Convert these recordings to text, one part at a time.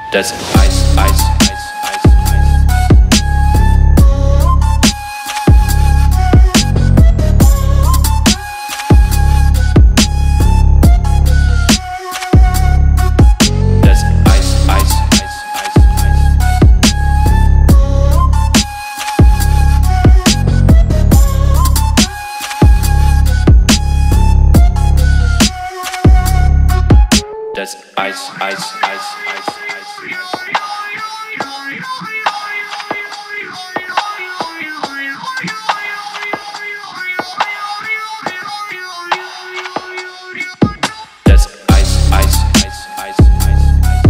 That's ice, ice, ice, ice, That's ice, ice, ice, ice, That's ice, ice, ice, ice, ice. That's ice, ice, ice, ice, ice.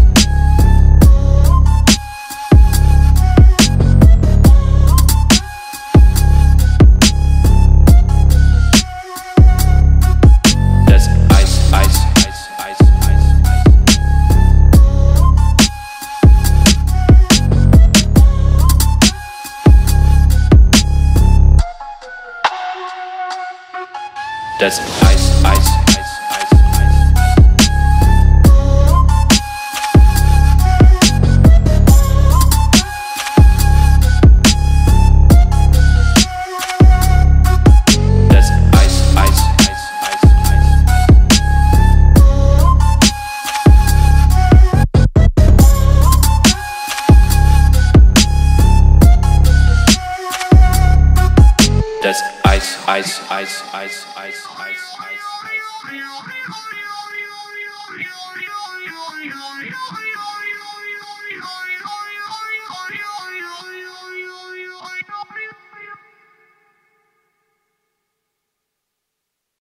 That's ice, ice, ice, ice, ice. That's ice, ice, ice, ice, ice. That's ice, ice, ice, ice, ice. That's ice, ice, ice, ice, ice, ice, ice, ice.